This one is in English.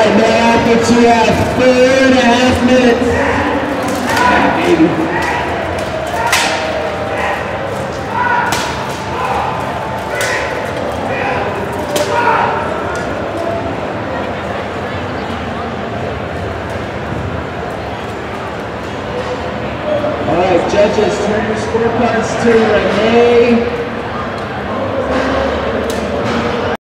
right, now I'll get you at 4.5 minutes. Yeah, baby. All right, judges, turn your scorecards to Renee.